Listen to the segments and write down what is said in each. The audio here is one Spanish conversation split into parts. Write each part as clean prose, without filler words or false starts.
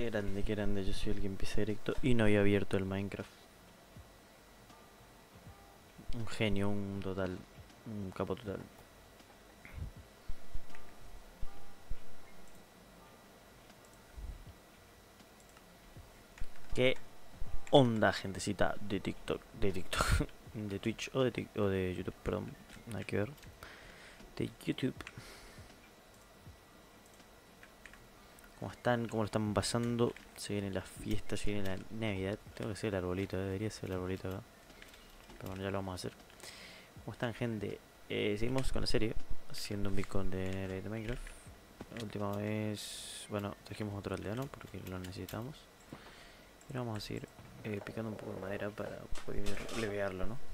qué grande, yo soy el que empieza directo y no había abierto el Minecraft. Un genio, un total, un capo total. ¿Qué onda, gentecita de TikTok? De TikTok, de Twitch o de YouTube, perdón, nada que ver. De YouTube. ¿Cómo están? ¿Cómo lo están pasando? Se vienen las fiestas, se viene la Navidad. Tengo que hacer el arbolito, debería ser el arbolito acá. Pero bueno, ya lo vamos a hacer. ¿Cómo están, gente? Seguimos con la serie, haciendo un beacon de Minecraft. La última vez, bueno, trajimos otro aldeano porque lo necesitamos. Y ahora vamos a seguir picando un poco de madera para poder levearlo, ¿no?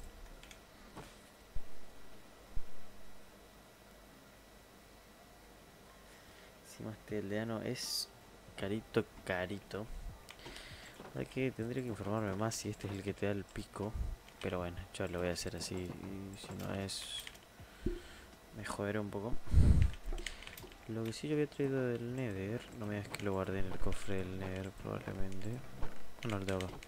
Encima este aldeano es carito, carito. Hay que, tendría que informarme más si este es el que te da el pico. Pero bueno, yo lo voy a hacer así. Y si no es, me joderé un poco. Lo que sí yo había traído del Nether, no me digas que lo guardé en el cofre del Nether probablemente. No, lo tengo acá.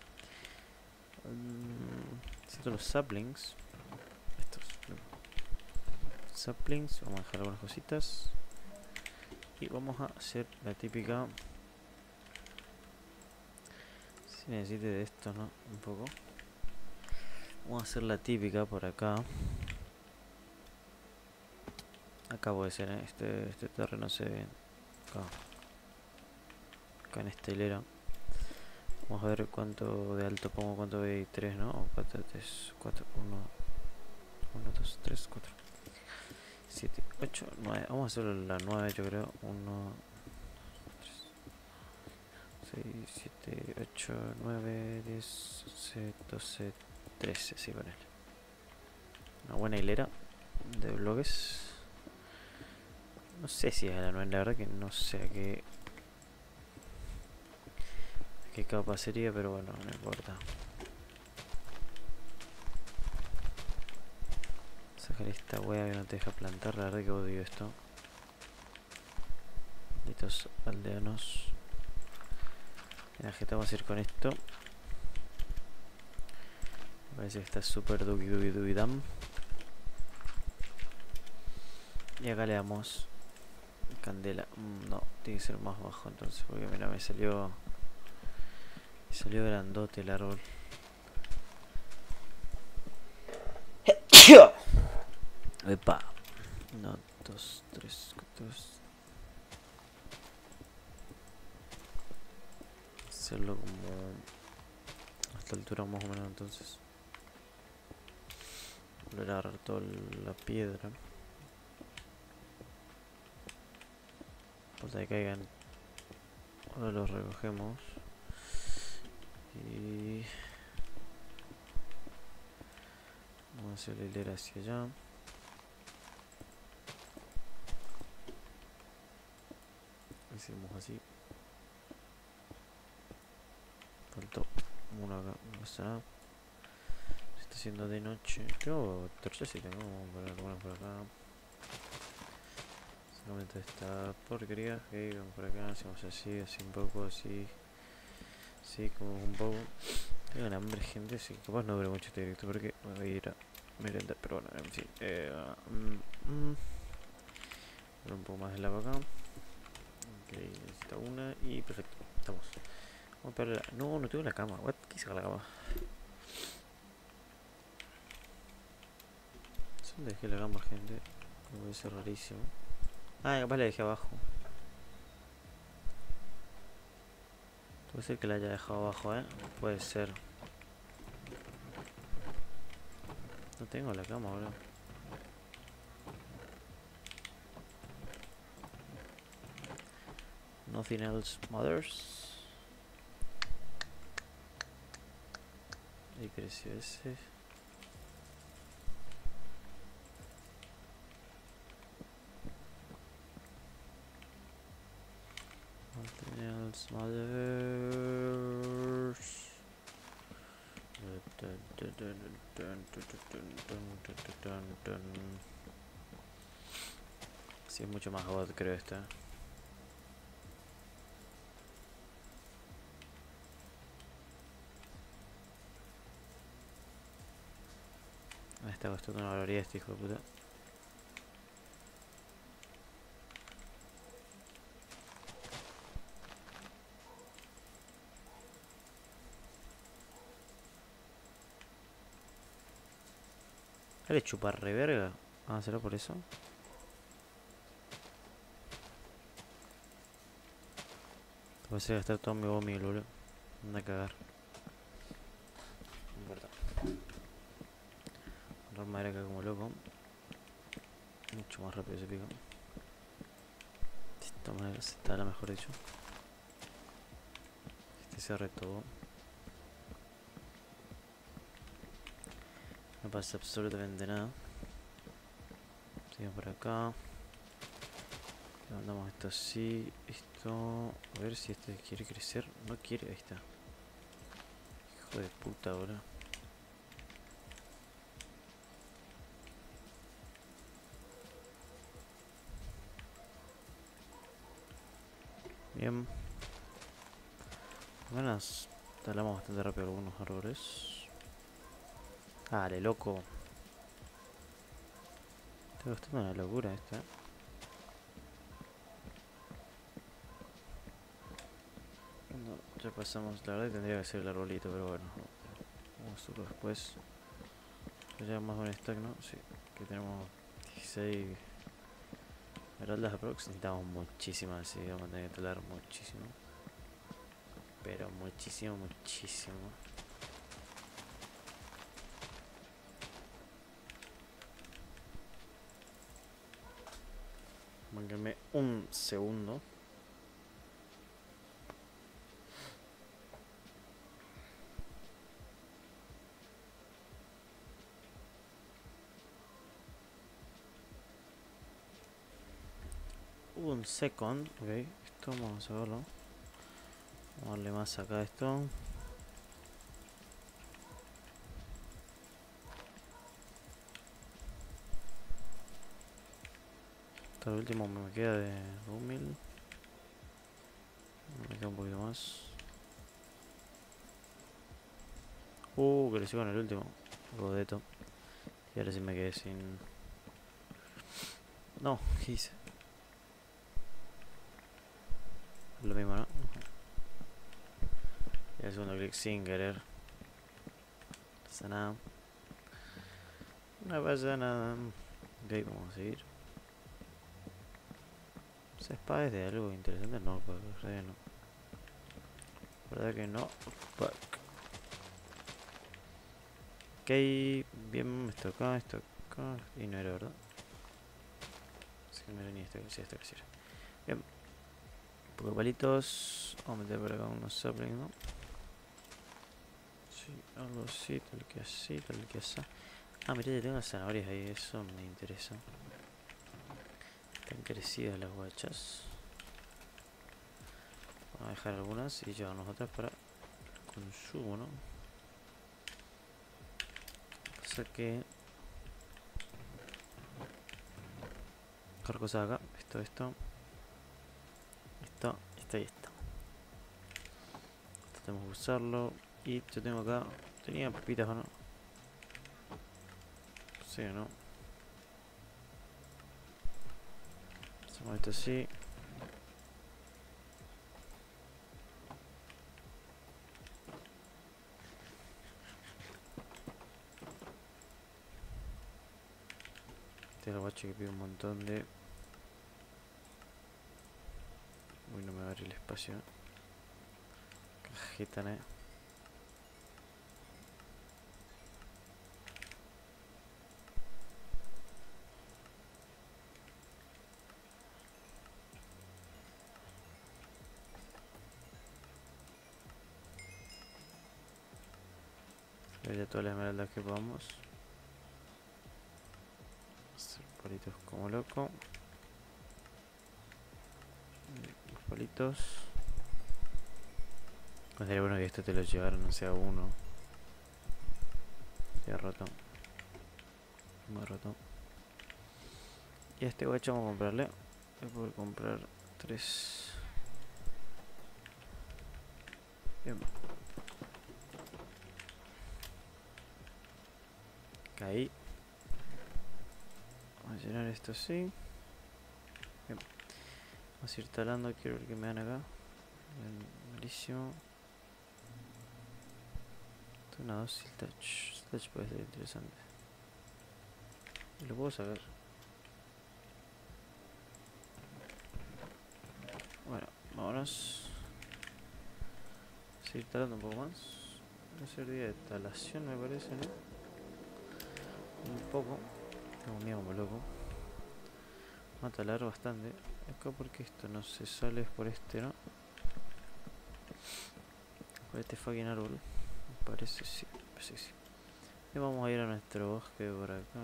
Necesito los saplings. Estos. Saplings, vamos a dejar algunas cositas. Y vamos a hacer la típica. Si necesite de esto, ¿no? Un poco. Vamos a hacer la típica por acá. Acá puede ser, ¿eh? Este terreno se ve acá. Acá en esta hilera. Vamos a ver cuánto de alto pongo, cuánto hay 3, ¿no? O 4, 3, 4, 1, 1, 2, 3, 4, 7, 8, 9. Vamos a hacer la 9, yo creo. 1, 6, 7, 8, 9, 10, 11, 12, 13. Sí, ponele. Una buena hilera de bloques. No sé si es la 9, la verdad que no sé a qué capa sería, pero bueno, no importa. Sacar esta wea que no te deja plantar, la verdad que odio esto. Malditos aldeanos. Mira, gente, vamos a ir con esto. Me parece que está súper dubi dam. Y acá le damos candela. No, tiene que ser más bajo entonces, porque mira, me salió grandote el árbol. Epa. 1, 2, 3, 4. Hacerlo como a esta altura más o menos entonces. Volver a agarrar toda la piedra. Falta que caigan. Ahora los recogemos. Y vamos a hacer la hilera hacia allá. Hicimos así. Faltó uno acá, no pasa nada. Se está haciendo de noche. Tengo torchas, sí tengo. Vamos a poner algunas por acá. Solamente esta porquería. Ok, vamos por acá, hacemos así, así un poco, así. Sí, como un poco. Tengo un hambre, gente, así que capaz no dure mucho este directo porque me voy a ir a merendar, pero bueno, en fin. Poner un poco más de lava acá. Ok, necesito una y perfecto, estamos. Vamos a pegar la... No, no tengo la cama. What? ¿Qué hice con la cama? ¿Dónde dejé la cama, gente? Me parece rarísimo. Ah, capaz la dejé abajo. Puede ser que la haya dejado abajo, puede ser. No tengo la cama, bro. Nothing else matters. Ahí creció ese. Nothing else matters. Sí, es mucho más God, creo esta. está costando una barbaridad este hijo de puta. ¿Le chupa re verga? Ah, ¿será por eso? Voy a hacer gastar todo mi gomi, boludo. Anda a cagar. No importa. Agarrar madera acá como loco. Mucho más rápido se pica. De esta manera se tala, mejor dicho. Este cierre todo. No pasa absolutamente nada. Seguimos por acá. Levantamos esto así. Esto. A ver si este quiere crecer. No quiere, ahí está. Hijo de puta, boludo. Bien. Buenas. Talamos bastante rápido algunos árboles. Dale, loco. Está costando una locura esta. No, ya pasamos. La verdad que tendría que ser el arbolito, pero bueno. Vamos a hacerlo después. Ya más de un stack, ¿no? Sí. Que tenemos 16 esmeraldas aprox. Necesitamos muchísimas, así que vamos a tener que talar muchísimo. Pero muchísimo, muchísimo. Mánquenme un segundo. Un second, ok. Esto vamos a verlo. Vamos a darle más acá a esto. Hasta el último me queda de 2000. Me queda un poquito más. Creció con el último. Godeto. Y ahora sí me quedé sin. No, ¿qué hice? Lo mismo, ¿no? Y el segundo clic sin querer. No pasa nada. No pasa nada. Ok, vamos a seguir. ¿Esa espada es de algo interesante? No, pues no. ¿Verdad que no? Fuck. Ok, bien, esto acá. Y no era, ¿verdad? Sí, no era ni esto, sí, esto que sí era. Bien. Un poco de palitos. Vamos a meter por acá unos saplings, ¿no? Sí, algo así, tal que así, tal que así. Ah, mirá, tengo las zanahorias ahí, eso me interesa. Están crecidas las guachas. Vamos a dejar algunas y llevarnos otras para consumo, ¿no? Pasa que... Dejar cosas acá, esto. Esto y esto. Esto tenemos que usarlo. Y yo tengo acá... Tenía papitas o no. Sí o no. Hacemos esto así. Este es el guacho que pide un montón de... Uy, no me va a abrir el espacio. Cajeta, ¿eh? Ya todas las esmeraldas que podamos. Hacer palitos como loco. Los palitos. No sería bueno que esto te lo llevaran, no sea uno. Se ha roto. Muy roto. Y a este guacho vamos a comprarle. Voy a poder comprar 3. Bien. Caí. Vamos a llenar esto así. Bien. Vamos a ir talando, quiero ver que me dan acá. Malísimo. Esto es una dosis touch. Touch puede ser interesante. Y lo puedo sacar. Bueno, vámonos. Seguir talando un poco más. Va a ser día de talación, me parece, ¿no? Un poco. Tengo miedo como loco. Vamos a talar bastante. Acá porque esto no se sale es por este, ¿no? Por este fucking árbol. Me parece, sí. Sí, sí. Y vamos a ir a nuestro bosque por acá.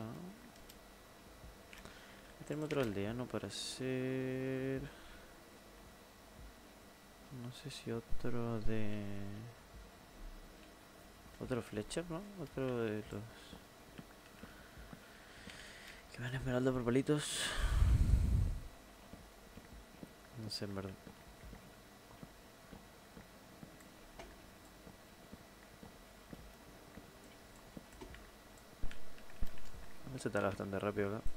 Tenemos otro aldeano para hacer... No sé si otro de... Otro Fletcher, ¿no? Otro de los... Que me dan esmeralda por palitos. No sé, en verdad. Se tala bastante rápido acá.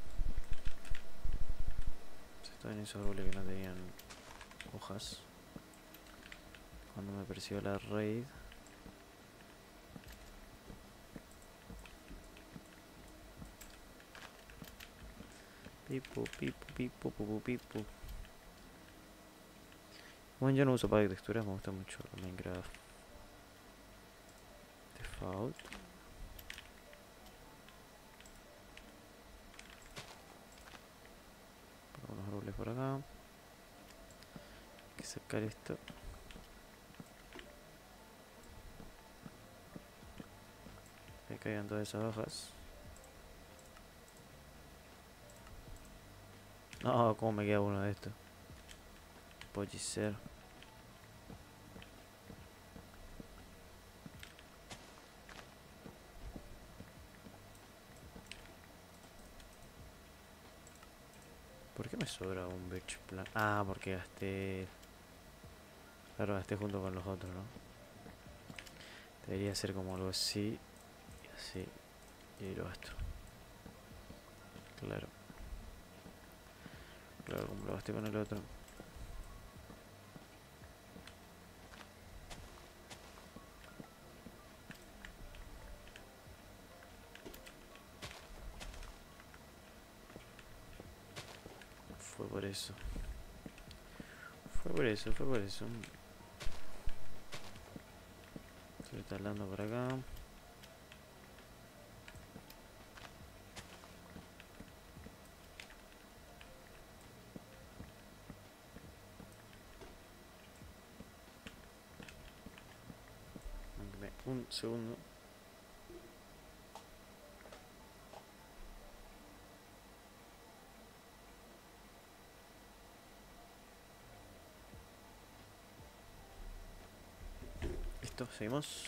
Se estaban esos árboles que no tenían hojas. Cuando me persiguió la raid. Pipu, pipu, pipu, pipu, pipu. Bueno, yo no uso pack de texturas, me gusta mucho Minecraft Default. Pongo unos árboles por acá. Hay que sacar esto. Que caigan todas esas hojas. No, ¿cómo me queda uno de estos? Pollicer. ¿Por qué me sobra un birch plant? Ah, porque gasté... Claro, gasté junto con los otros, ¿no? Debería ser como algo así. Y así. Y lo gasto. Claro. Claro, como lo gasté con el otro. Fue por eso. Fue por eso, fue por eso. Estoy talando por acá. Un segundo. Listo, seguimos.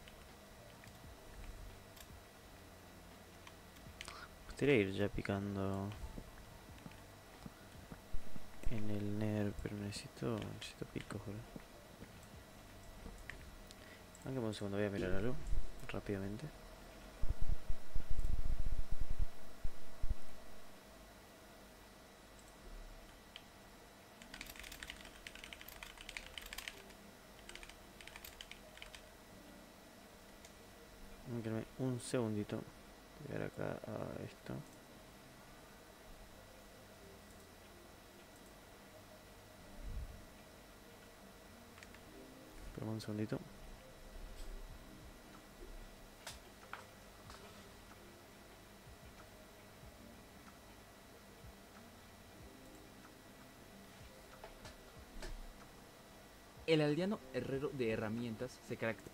Me gustaría ir ya picando en el Nether, pero necesito picos, bro. Aunque un segundo, voy a mirar algo rápidamente. Un segundito. Voy a ver acá a esto. Espera un segundito. El aldeano herrero de herramientas se caracteriza.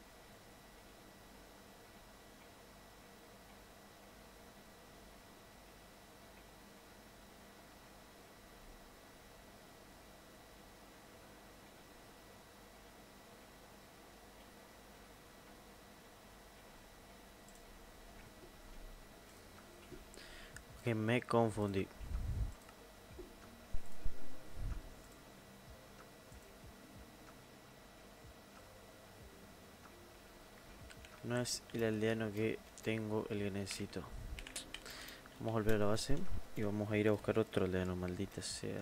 Que me confundí. No es el aldeano que tengo el que necesito. Vamos a volver a la base. Y vamos a ir a buscar otro aldeano, maldita sea.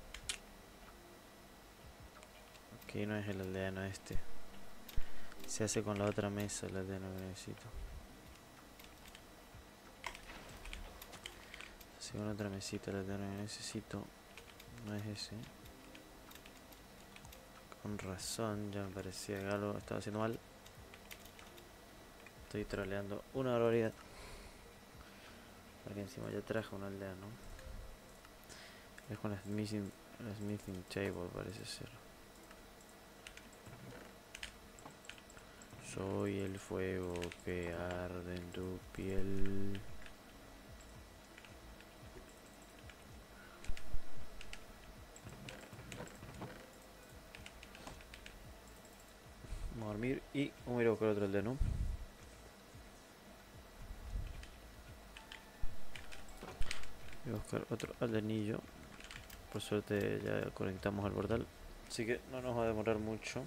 Ok, no es el aldeano este. Se hace con la otra mesa el aldeano que necesito. Se hace con otra mesita el aldeano que necesito. No es ese. Con razón, ya me parecía que algo estaba haciendo mal. Estoy troleando una barbaridad. Porque encima ya traje un aldeano. Es con la smithing table, parece ser. Soy el fuego que arde en tu piel. Vamos a dormir y vamos a ir a buscar otro aldeano. Voy a buscar otro aldeanillo. Por suerte ya conectamos al portal. Así que no nos va a demorar mucho.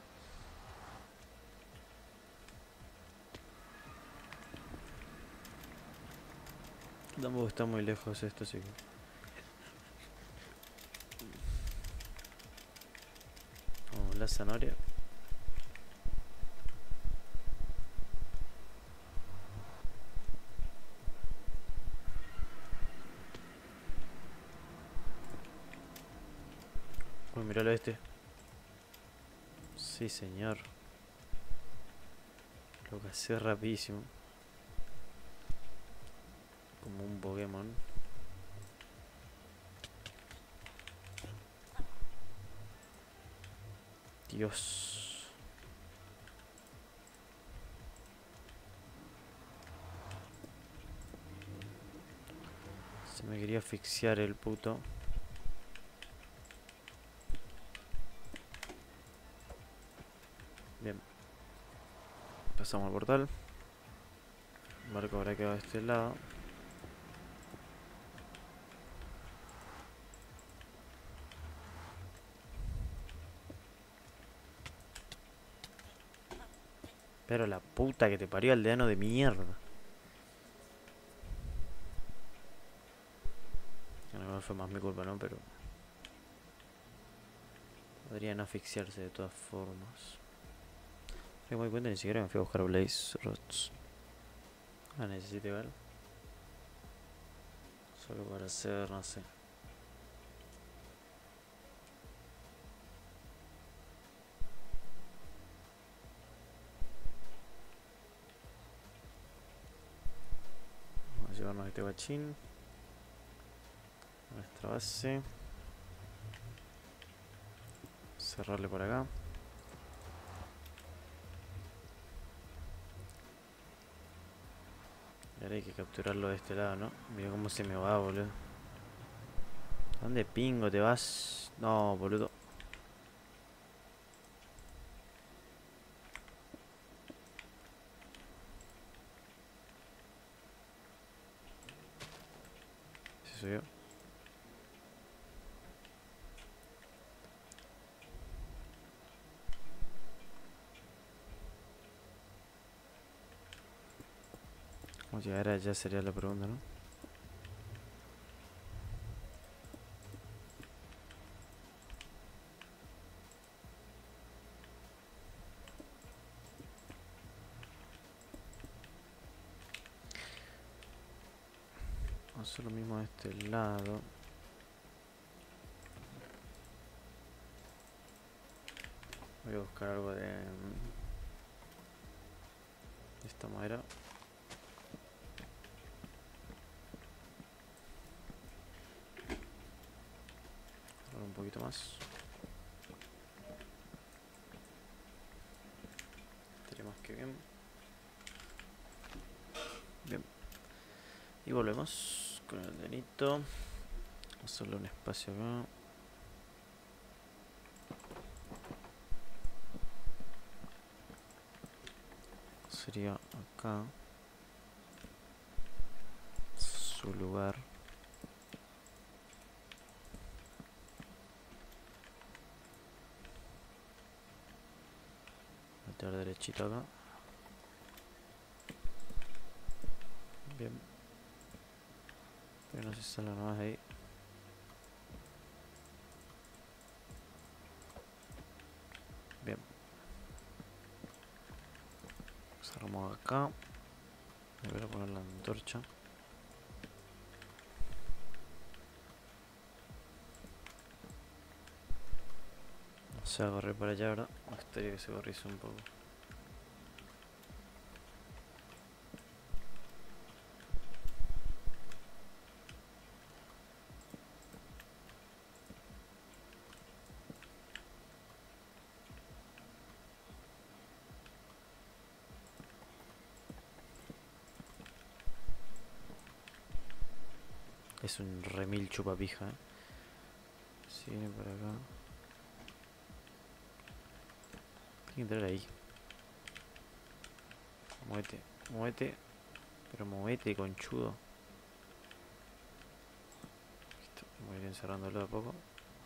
Tampoco está muy lejos esto, así que... Vamos, la zanahoria. Uy, miralo este. Sí, señor. Lo casé rapidísimo. Como un Pokémon. Dios. Se me quería asfixiar el puto. Bien. Pasamos al portal. El barco habrá quedado de este lado. Pero la puta que te parió, aldeano de mierda. A lo mejor fue más mi culpa, ¿no? Pero... podrían asfixiarse de todas formas. Me doy cuenta, ni siquiera me fui a buscar Blaze Rods. Ah, necesito igual. Solo para hacer, no sé. Vamos a llevarnos este guachín. Nuestra base. Cerrarle por acá. Y ahora hay que capturarlo de este lado, ¿no? Mira cómo se me va, boludo. ¿Dónde pingo te vas? No, boludo. ¿Se subió? ¿Cómo llegar allá sería la pregunta, no? Vamos a hacer lo mismo de este lado. Voy a buscar algo de esta madera. Ahora un poquito más. Estaría más que bien. Bien. Y volvemos con el denito. Vamos a hacerle un espacio acá. Sería acá su lugar. Meter derechito acá. Bien. Pero no se salga nomás de ahí. Bien. Cerramos acá. Voy a poner la antorcha. No se va a correr para allá, ¿verdad? Me gustaría que se corriese un poco. Es un remil chupapija, Si viene por acá. Tiene que entrar ahí. Muévete, muévete. Pero muévete, conchudo. Listo, voy a ir encerrándolo de a poco.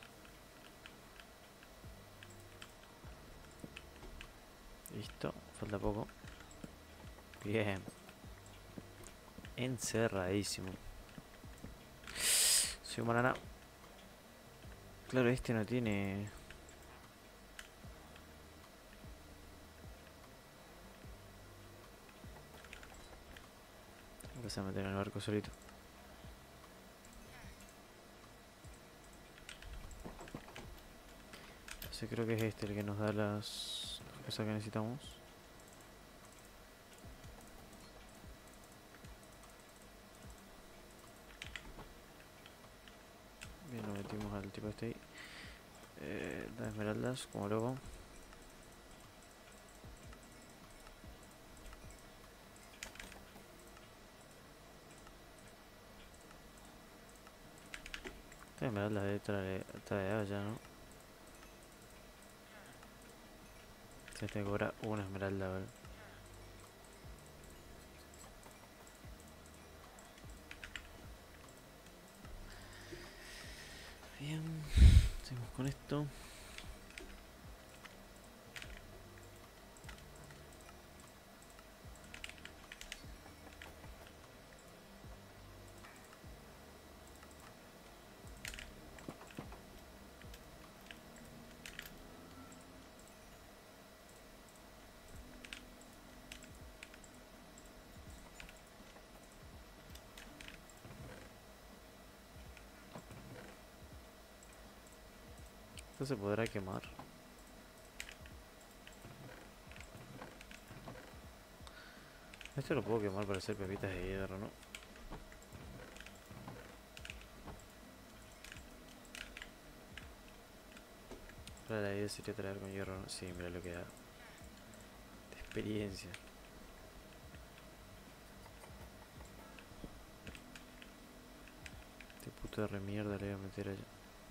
Listo, falta poco. Bien. Encerradísimo. Soy un banana. Claro, este no tiene... Ahora se va a meter en el barco solito. Entonces creo que es este el que nos da las cosas que necesitamos. Bien, lo metimos al tipo este ahí. Las esmeraldas, como loco. Esta esmeralda debe traer allá, ¿no? Se te cobra una esmeralda, ¿vale? Bien, seguimos con esto. Esto se podrá quemar. Esto lo puedo quemar para hacer pepitas de hierro, ¿no? Ahora la idea sería traer con hierro, ¿no? Sí, mira lo que da. De experiencia. Este puto de remierda le voy a meter allá.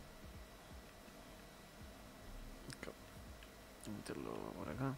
Acá. Voy a meterlo por acá.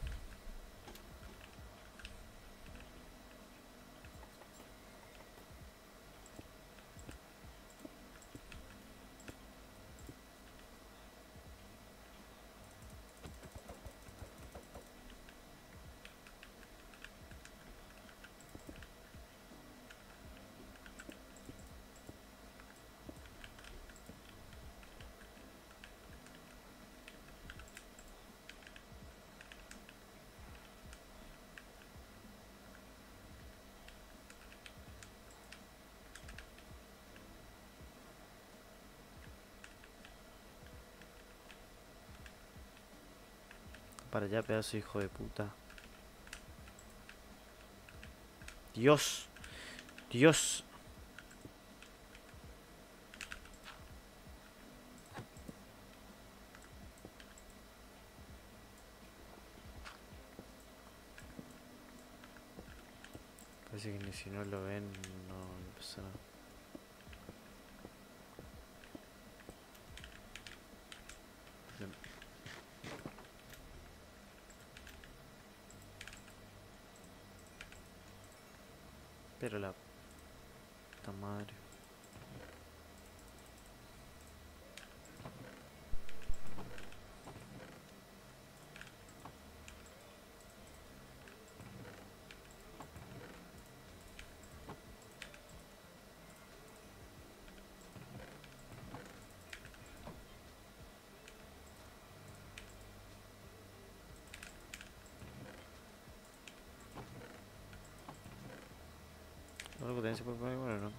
Para allá, pedazo de hijo de puta. Dios. Dios. Parece que ni si no lo ven, no pasa nada. Bien. Pero la puta madre. también se puede poner, bueno, no.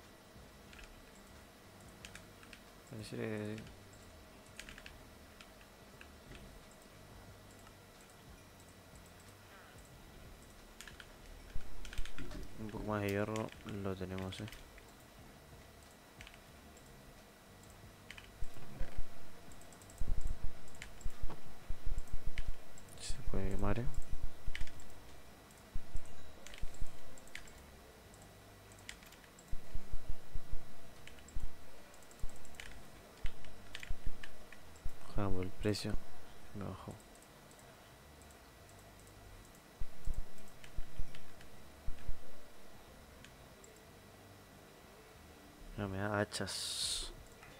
Pareciera que sí. Un poco más de hierro lo tenemos, Se puede quemar, Bajamos el precio. Me bajó. No me da hachas.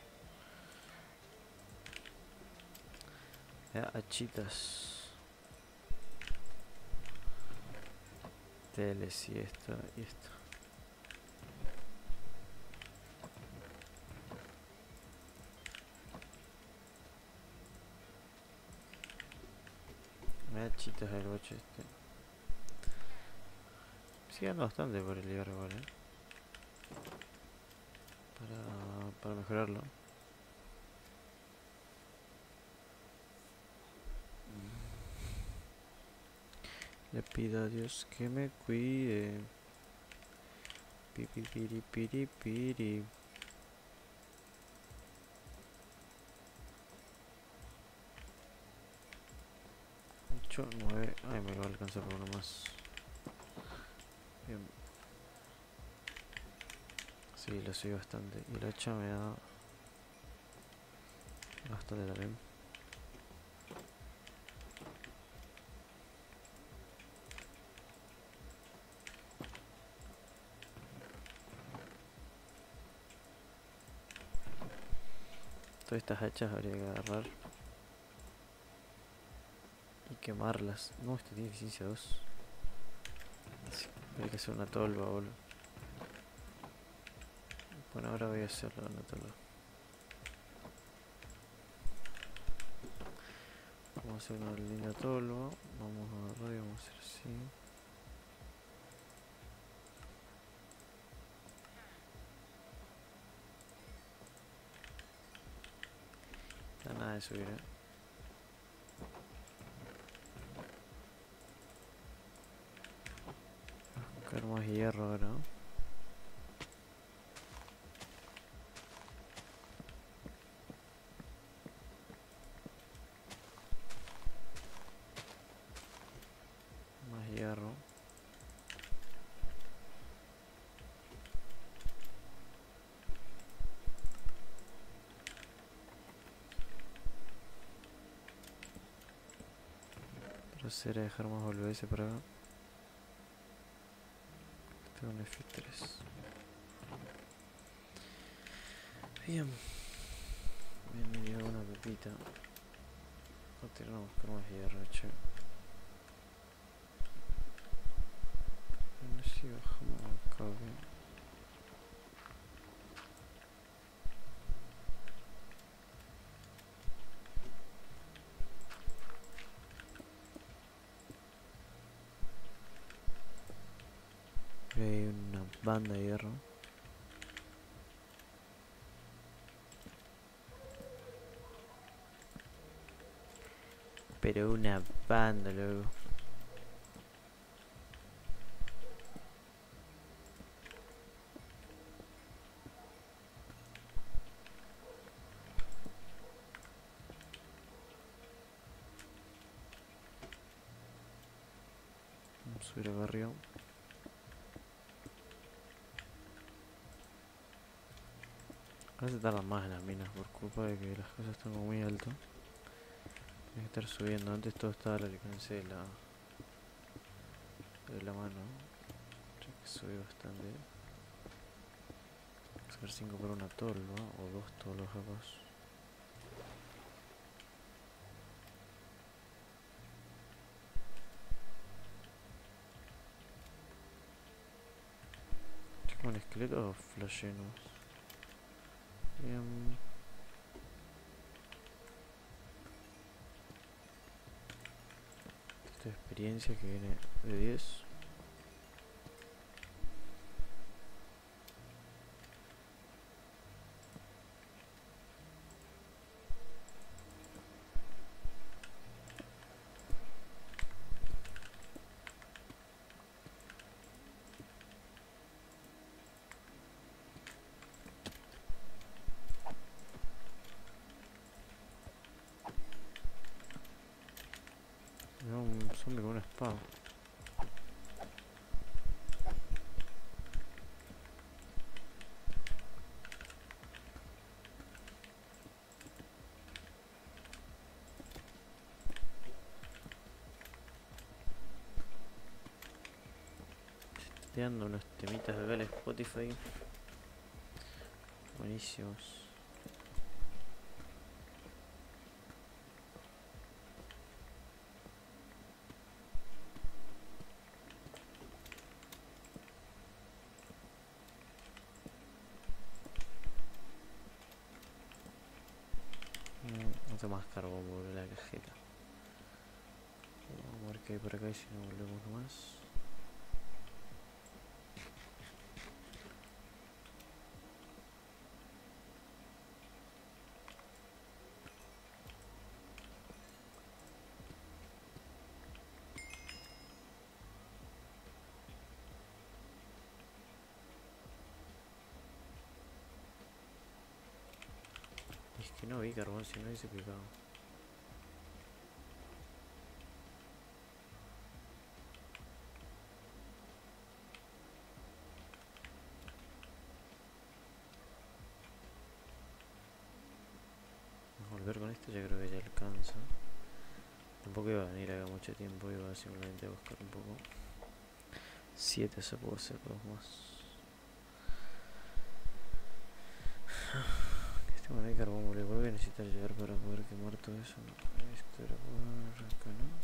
Me da hachitas. Teles y esto y esto. Me da hachitas el boche este. Sigue dando bastante por el hierro igual, para mejorarlo. Le pido a Dios que me cuide. Piri piri piri piri. 8, 9. Ay, me va a alcanzar por uno más. Bien. Sí, lo subí bastante. Y el hacha me da bastante también. Todas estas hachas habría que agarrar y quemarlas. No, este tiene eficiencia 2. Sí, habría que hacer una tolva, boludo. Bueno, ahora voy a hacerlo, una tolva. Vamos a hacer una linda tolva. Vamos a agarrar y vamos a hacer así. No da nada de subir, Buscar más hierro ahora. Más hierro. Proceder a dejar más boludeces por acá. Tengo un F3. Bien. Me dio una pepita. Vamos a tirar a buscar más hierro, che. No sé si bajamos acá bien. Hay una banda de hierro. Pero una banda, luego. Vamos a subir acá arriba. Ahora se tardan más en las minas por culpa de que las cosas están como muy altas. Tienes que estar subiendo. Antes todo estaba al alcance de la mano. Tengo que subir bastante. Sacar 5 por una tolva o 2 tolvas capaz. ¿Estoy como un esqueleto o flashé nomás? Bien. Esta experiencia que viene de 10. zombie con una espada. Estoy dando unos temitas acá al Spotify. Buenísimos. No tengo más carbón por la cajeta. Vamos a ver qué hay por acá y si no volvemos nomás. Es que no vi carbón, si no hubiese picado. Vamos a volver con esto, ya creo que ya alcanza. Tampoco iba a venir acá mucho tiempo, iba simplemente a buscar un poco. 7 se puede hacer, 2 más. Este bueno, hay carbón, boludo. ¿Por qué voy a necesitar llegar para poder quemar todo eso? No, esto era por acá, ¿no?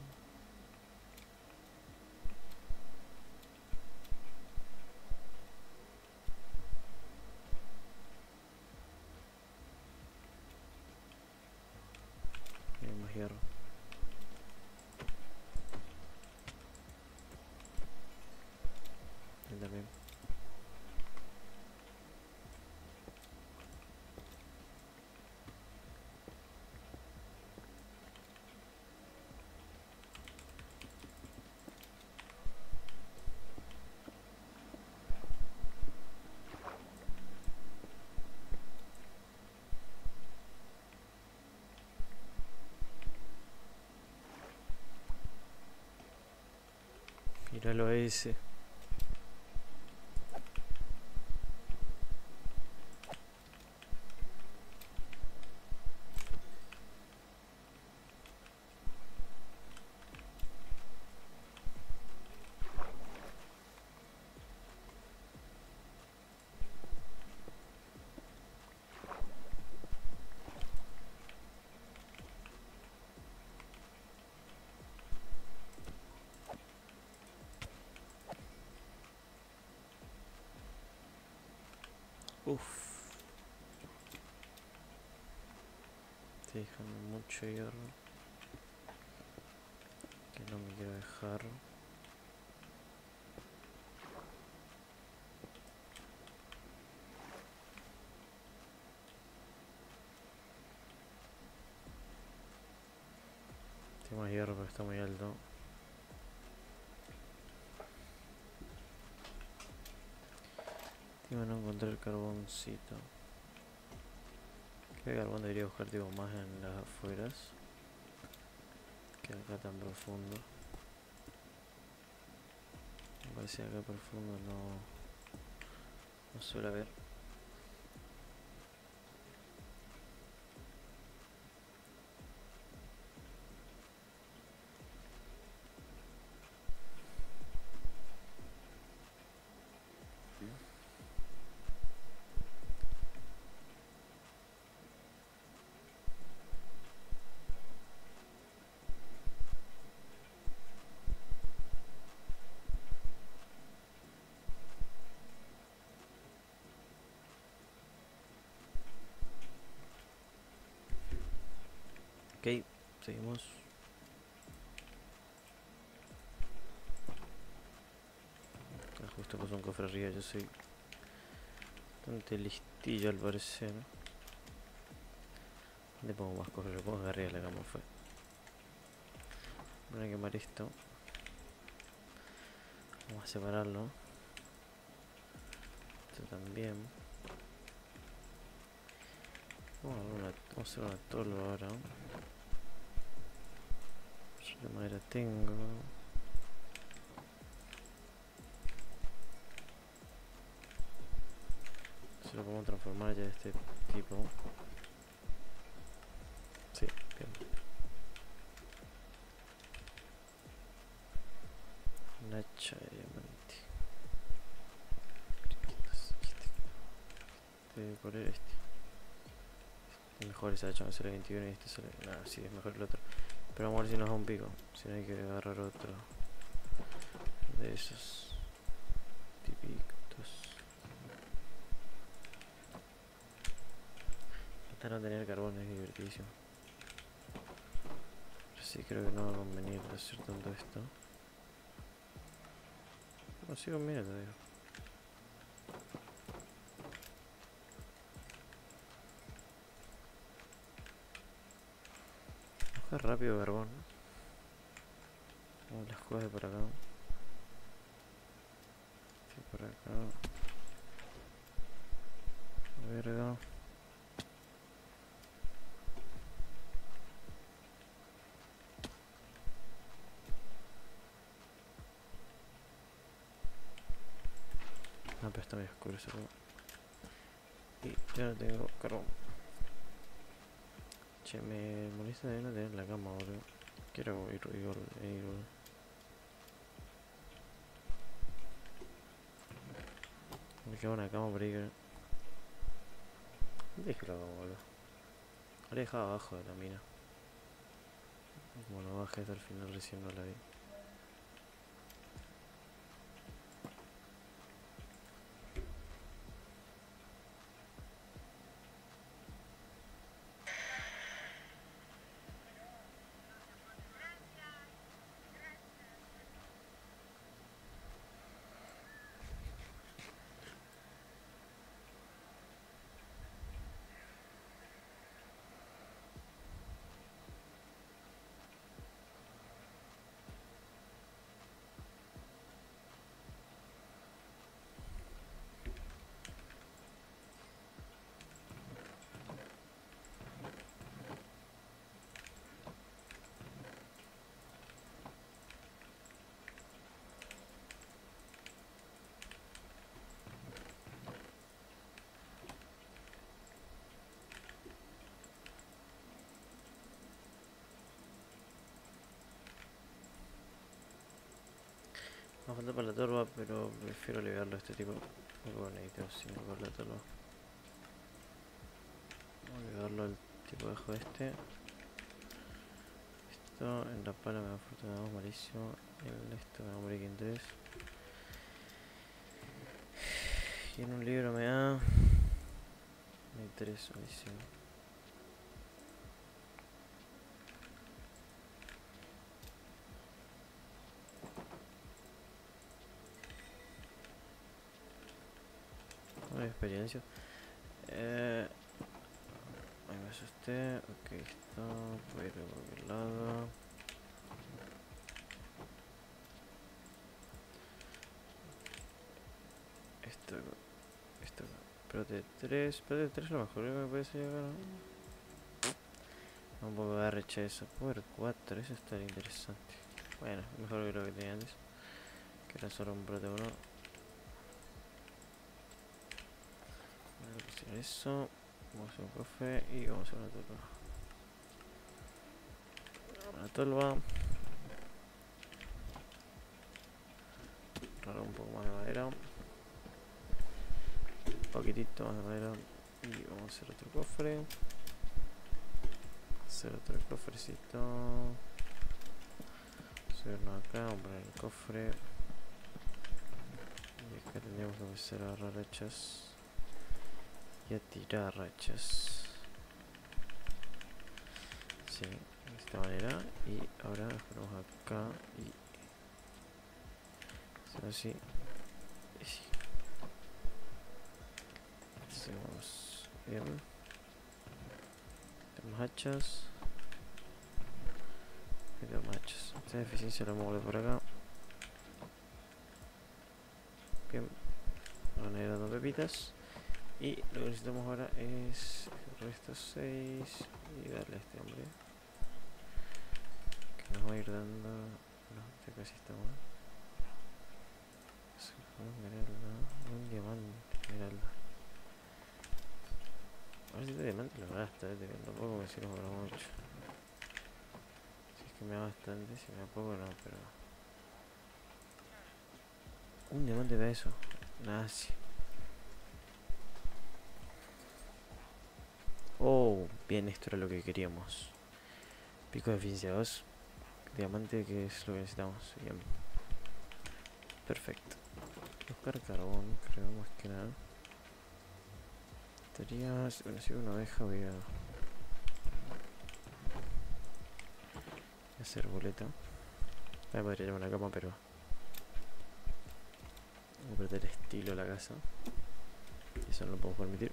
Hay más hierro. Él también. Míralo a ese. Uff. Estoy dejando mucho hierro. Que no me quiero dejar. Tengo más hierro pero está muy alto. Tengo que no encontrar el carboncito. ¿Qué carbón debería buscar tipo más en las afueras? Que acá tan profundo. Me parece que acá profundo no suele haber. Ok, seguimos. Acá justo pasó un cofre arriba, yo soy bastante listillo al parecer. Le pongo más cofres, lo pongo arriba de la cama fue. Voy a quemar esto. Vamos a separarlo. Esto también. Vamos a hacer una tolva ahora. De madera tengo. Se lo podemos transformar ya de este tipo. Sí, bien. Un hacha de diamante. ¿Cuál era este? Es mejor ese hacha, me sale 21 y este sale... Nada, sí, es mejor el otro. Pero vamos a ver si nos da un pico. Si no hay que agarrar otro de esos típicos. Hasta no tener carbón es divertidísimo. Pero sí, creo que no va a convenir hacer tanto esto. No, sí conviene, te digo. Baja rápido carbón. Vamos las cosas de por acá. Sí, por acá. Verga. No, pero está medio oscuro eso. Y ya no tengo carbón. Che, me molesta de no tener la cama, boludo. Quiero ir. Me queda una cama por ahí que... Déjalo, boludo. Habría dejado abajo de la mina. Como no bajé hasta el final, recién no la vi. Me falta para la torba, pero prefiero liberarlo a este tipo. Bueno, necesito 5 para la torba. Vamos a liberarlo al tipo debajo de este. Esto en la pala me da fortuna 2, malísimo. En esto me da un break en 3. Y en un libro me da... Hay 3, malísimo. No hay experiencia. Ahí me asusté. Ok, esto. Voy a ir por cualquier lado. Esto. Prote 3. Prote 3 es lo mejor que me puede llegar. Un poco de rechazo. Power 4. Eso está interesante. Bueno, mejor que lo que tenía antes. Que era solo un prote 1. Voy a hacer eso. Vamos a hacer un cofre y vamos a hacer una tolva. Una tolva. Agarrar un poco más de madera. Un poquitito más de madera. Y vamos a hacer otro cofre. Hacer otro cofrecito. Subirnos acá, vamos a poner el cofre. Y acá tendríamos que empezar a agarrar hachas. Y a tirar hachas. Sí, de esta manera. Y ahora nos ponemos acá y hacemos así. Y sí. Hacemos bien. Tenemos hachas. Y tenemos hachas. Esta eficiencia la muevo por acá. Bien. Van a ir dando pepitas. Y lo que necesitamos ahora es el resto 6 y darle a este hombre. que nos va a ir dando. No, ya casi estamos. Esmeralda, un diamante, esmeralda. A ver si este diamante lo gasta, tampoco me sirve para mucho. Si es que me da bastante, si me da poco no, pero. Un diamante para eso. Nada así. Oh, bien, esto era lo que queríamos. Pico de eficiencia 2. Diamante, que es lo que necesitamos. Bien. Perfecto. Buscar carbón, creo, más que nada. Estaría. Bueno, si una oveja voy a hacer boleta. Me podría llevar una cama, pero voy a perder estilo a la casa. Y eso no lo podemos permitir.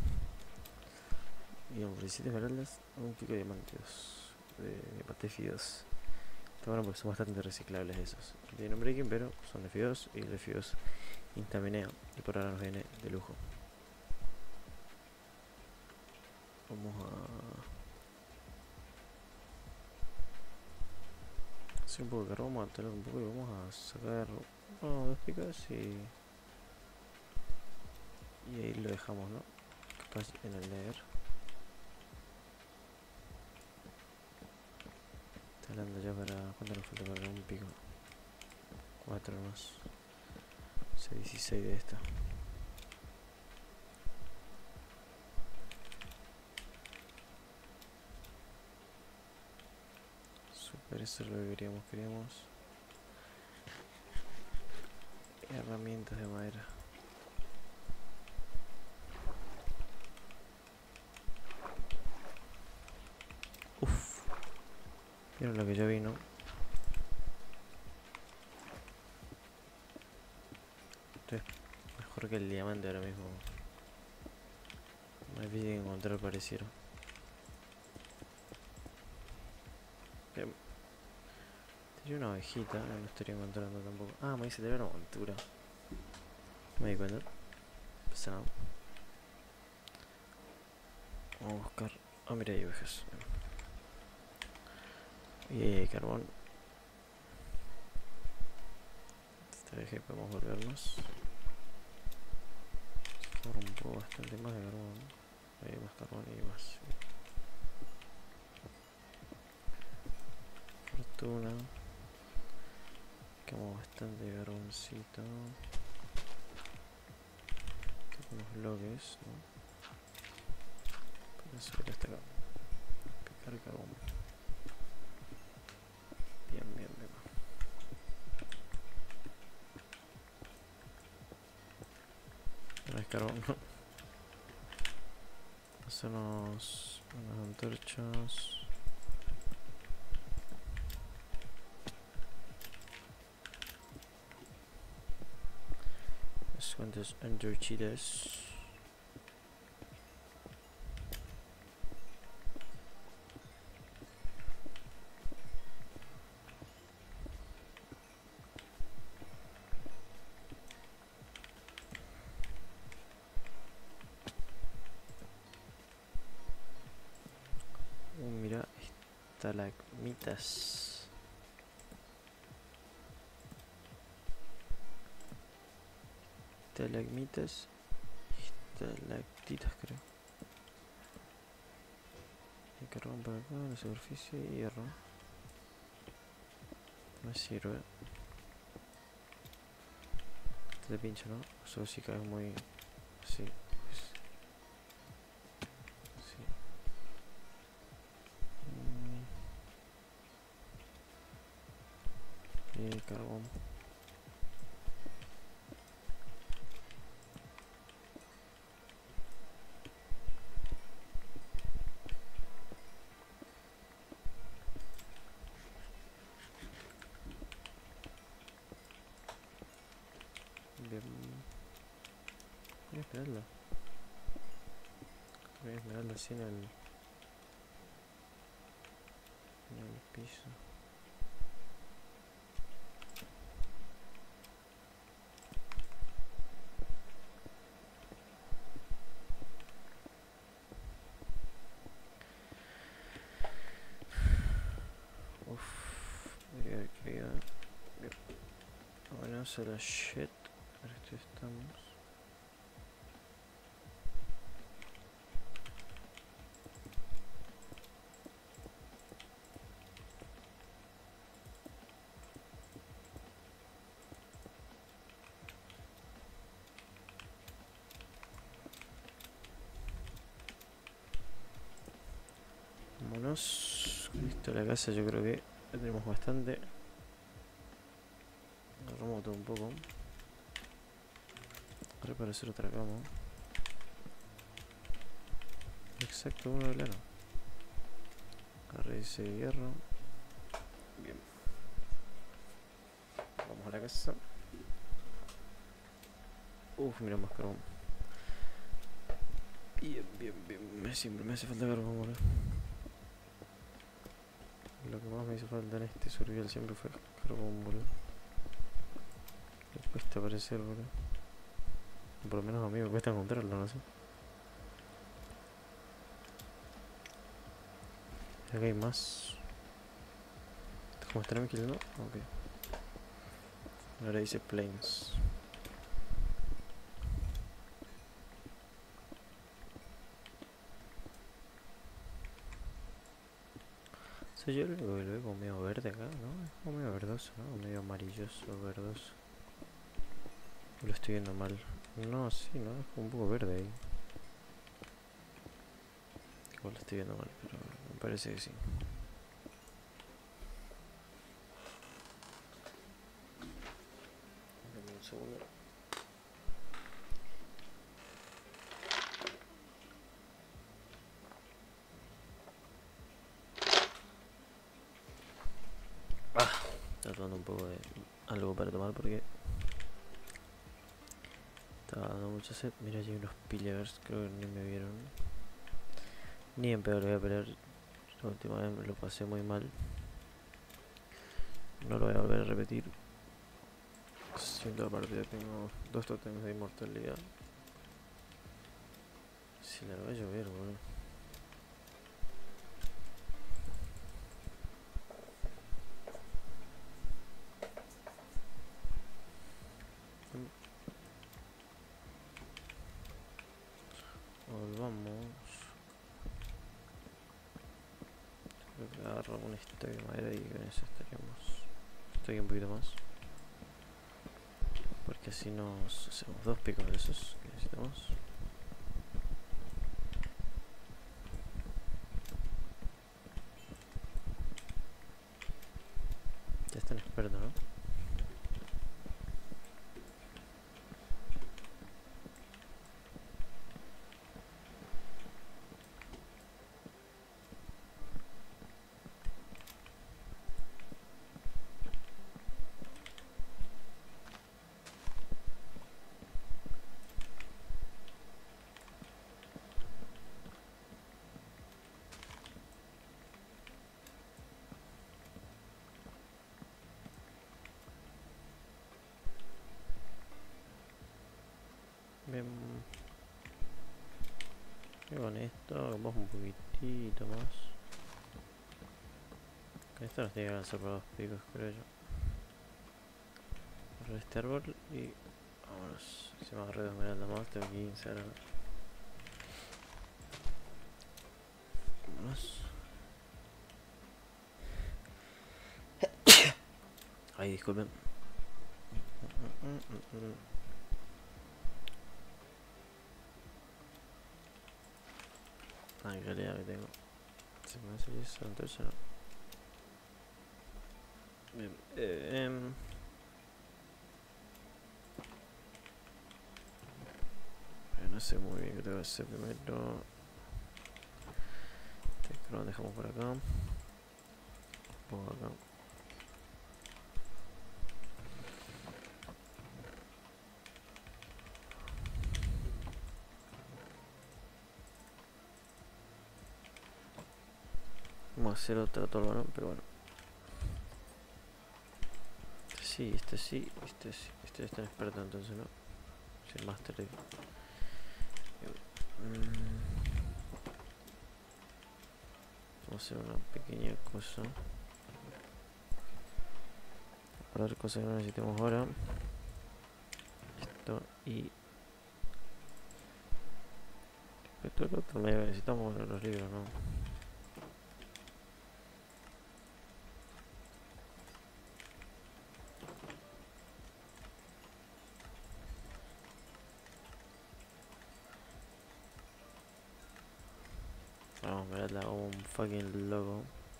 Y por 17 esmeraldas, un pico de diamantes. De patefidos. Está bueno porque son bastante reciclables esos. Tienen un breaking, pero son de F2 y el F2 instaminea. Y por ahora nos viene de lujo. Vamos a hacer un poco de carbón, vamos a tener un poco y vamos a sacar dos picas y ahí lo dejamos, ¿no? Capaz en el nether. Está hablando ya para. ¿Cuánto nos falta para un pico? 4 más. 16 de esta. Super, eso es lo que queríamos. Herramientas de madera. Uff. Vieron lo que yo vi, ¿no? Esto es mejor que el diamante ahora mismo. Más difícil de encontrar pareciera. Bien. Tenía una ovejita, no lo estaría encontrando tampoco. Ah, me dice tener una montura. Me di cuenta. Pesado. Vamos a buscar. Ah, mira, hay ovejas. Y ahí hay carbón. Esta vez que podemos volvernos. Ahora un poco bastante más de carbón. Hay más carbón y más. Fortuna. Quedamos bastante de carboncito. Tengo unos bloques, ¿no? Para subir hasta acá. Picar carbón. Bien, bien, bien. No es carbón, no. Hacernos unas antorchas. ¿Cuántas antorchitas? Mira, estalagmitas. Estalagmitas y estalactitas, creo. Hay carbón por acá, en la superficie y hierro. No me sirve. Este te pincha, ¿no? Eso sí cae muy. Sí, pues. Sí. Y el carbón. Bien. Voy a esperarla. Voy a esperarla así en el piso. Uff. cosa de la shit. A ver, esto estamos. Vámonos. Listo, la casa yo creo que ya tenemos bastante. Agarramos todo un poco. Ahora para hacer otra cama. Exacto, uno de lana. Agarré ese hierro. Bien. Vamos a la casa. Uf, mira más carbón. Bien, bien, bien. Siempre me hace falta carbón, boludo. Lo que más me hizo falta en este survival siempre fue carbón, boludo. Me cuesta aparecer, boludo. Por lo menos a mí me cuesta encontrarlo, no sé. Acá hay más. ¿Cómo estará mi kill, no? Ok. Ahora dice planes. O sea, yo lo veo como medio verde acá, ¿no? Es como medio verdoso, ¿no? Medio amarilloso, verdoso. Lo estoy viendo mal. No, sí, ¿no? Es como un poco verde ahí. Igual lo estoy viendo mal, pero me parece que sí. Dame un segundo. Está tomando un poco de algo para tomar porque estaba dando mucha sed. Mira, allí hay unos pillers, creo que ni me vieron. Ni en pedo lo voy a pelear. La última vez me lo pasé muy mal. No lo voy a volver a repetir. Siento la partida, tengo 2 totems de inmortalidad. Si la va a llover, boludo. Volvamos. Creo que agarro un stack de madera y con eso estaríamos. Estoy un poquito más. Porque así nos hacemos 2 picos de esos que necesitamos. Ya están expertos, ¿no? Bien. Y con esto vamos un poquitito más. Con esto nos tiene que alcanzar para 2 picos, creo yo. Agarrar este árbol y vámonos. Si me agarré 2 esmeraldas más, tengo 15 ahora. Vámonos. Ay, disculpen. Ay, qué calidad que tengo. Se me hace eso, entonces no. Bien. No sé muy bien qué tengo que hacer primero. Este lo dejamos por acá. Pongo acá. Vamos a hacer otra torre, pero bueno. Este sí. Este es tan experto entonces, ¿no? Es el master de... Vamos a hacer una pequeña cosa. Guardar cosas que no necesitemos ahora. esto y esto el otro medio necesitamos los libros, ¿no? Vamos a mirarla como un fucking loco.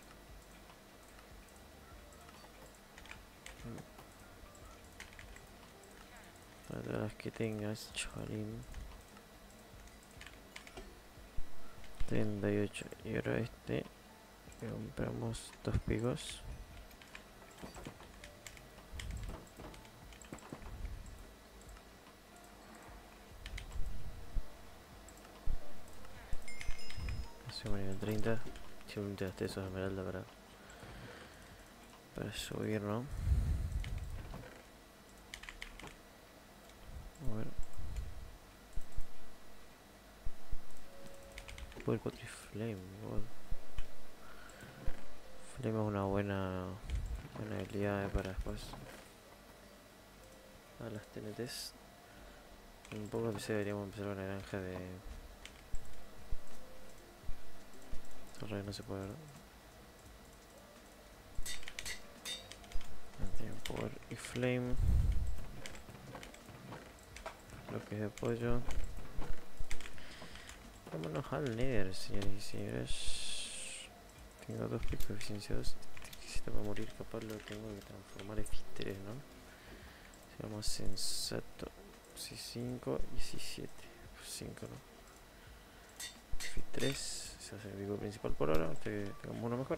Para todas las que tengas, chavalín. 38. Y ahora este. Compramos 2 picos. Hacemos nivel 30. Simplemente gasté esos esmeralda para subir, ¿no? A ver. Poder 4 y flame, God. Flame es una buena habilidad para después. A las TNTs. Un poco pensé que deberíamos empezar una granja de... Torre no se puede ver. Tiene power y flame. Bloques de pollo. Vámonos al Nether, señores y señores. Tengo 2 picos de eficiencia 2. Si te va a morir, capaz lo tengo que transformar en F3, ¿no? Seamos sensato. Si 5 y si 7. 5, ¿no? F3. Se hace el pico principal por ahora. Hasta que tengamos uno mejor.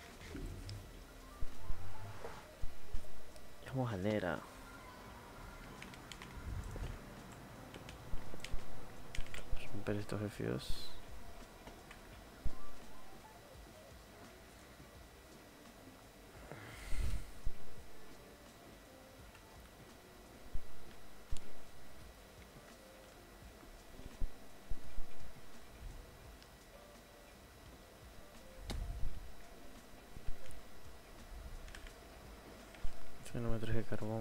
Vamos al Nether. Romper estos F2. Yo no me traje carbón.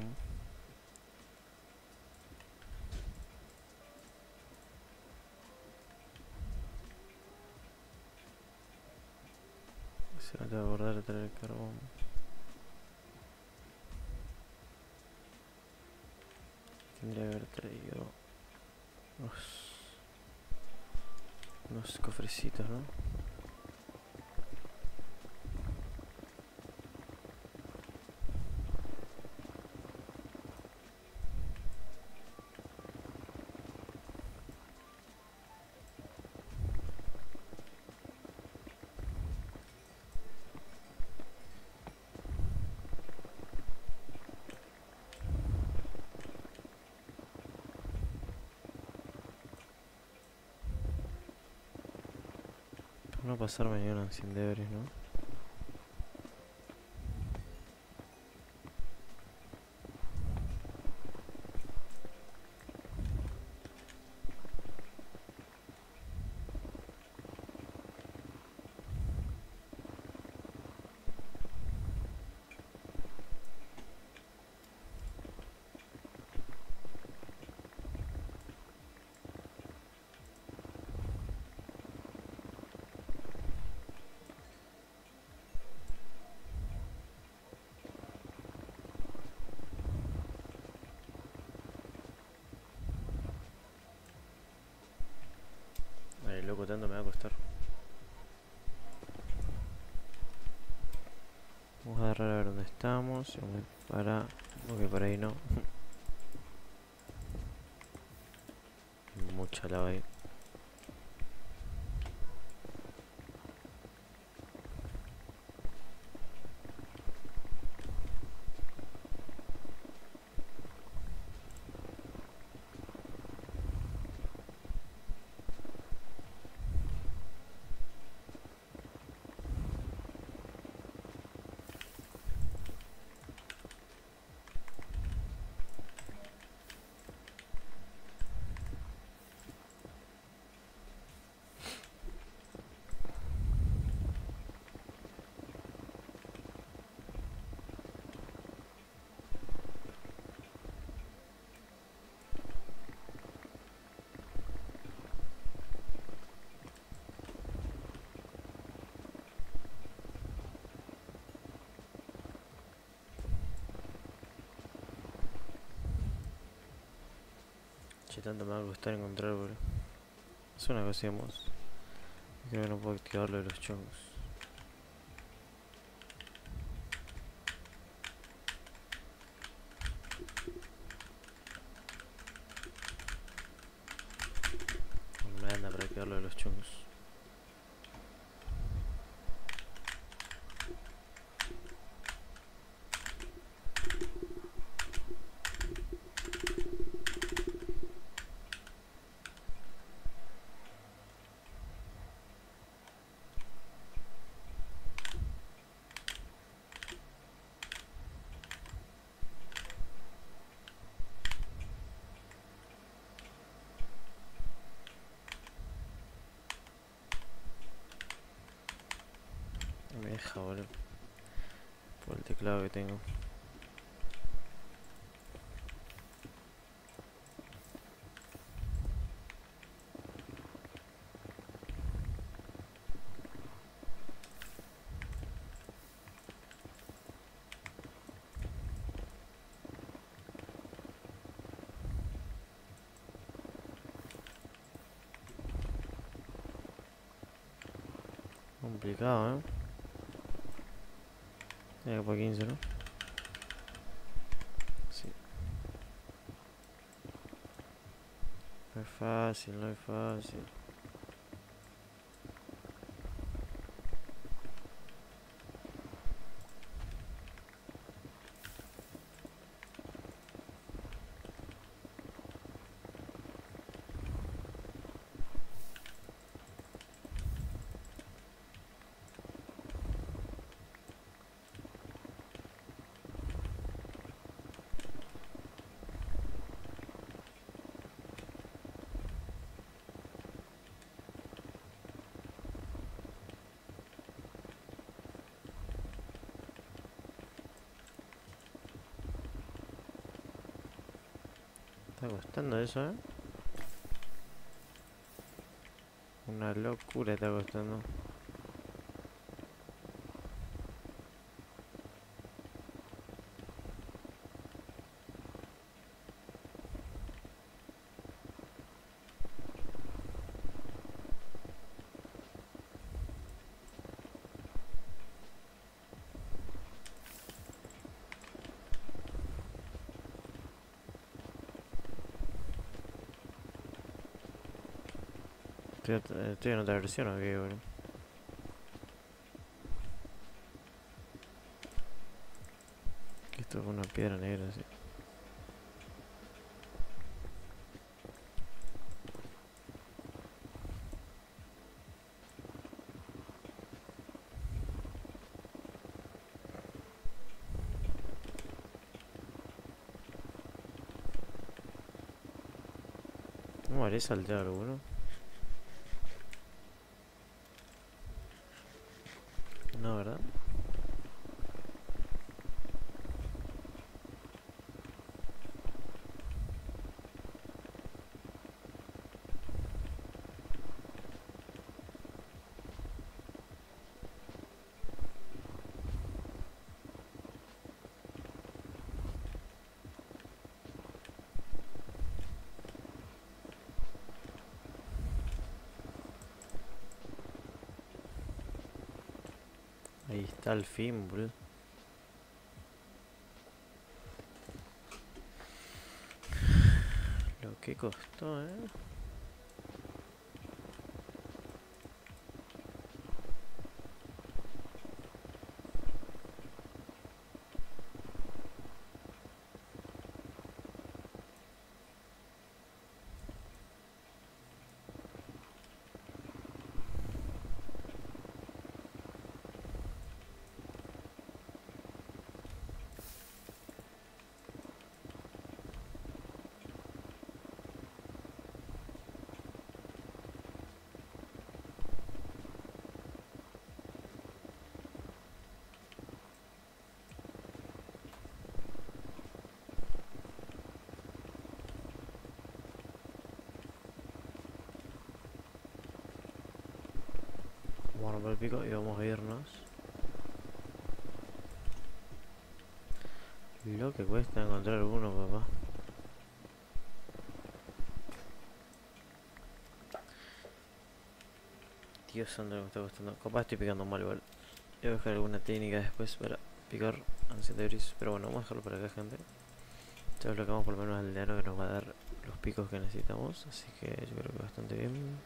Se me acaba de acordar de traer carbón. Tendría que haber traído unos cofrecitos, ¿no? Para no pasar mañana sin deberes, ¿no? Ay, loco, tanto me va a costar. Vamos a agarrar a ver dónde estamos. Vamos para... Ok, por ahí no. Mucha lava ahí. Che, tanto me va a costar encontrar, boludo. Es una que hacemos. Creo que no puedo activar lo de los chongos. No me anda para activar lo de los chongos. No me deja, boludo. Por el teclado que tengo. Complicado, Tiene que por 15, ¿no? Sí. No es fácil, no es fácil. Está costando eso, Una locura está costando. Estoy en otra versión, ¿o qué, boludo? Esto es una piedra negra, así. No me haré saltar, boludo. No, ¿verdad? Ahí está el fin, boludo. Lo que costó, Vamos a romper el pico y vamos a irnos. Lo que cuesta encontrar uno, papá. Dios santo, me está costando. Capaz estoy picando mal igual. Voy a buscar alguna técnica después para picar antes de gris. Pero bueno, vamos a dejarlo por acá, gente. Ya bloqueamos por lo menos al aldeano que nos va a dar los picos que necesitamos. Así que yo creo que bastante bien.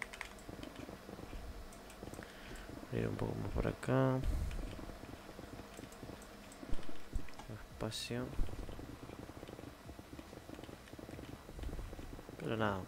Voy a ir un poco más por acá. Espacio. Pero nada.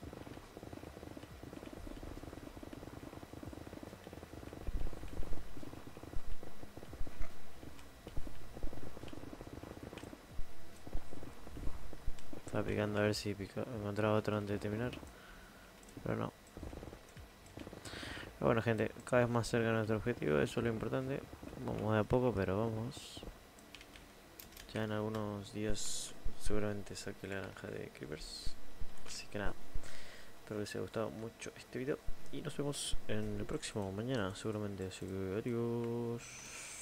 Estaba picando a ver si encontraba otro antes de terminar. Pero no. Pero bueno, gente, cada vez más cerca de nuestro objetivo. Eso es lo importante. Vamos de a poco, pero vamos. Ya en algunos días seguramente saque la granja de creepers. Así que nada. Espero que les haya gustado mucho este video. Y nos vemos en el próximo mañana seguramente. Así que adiós.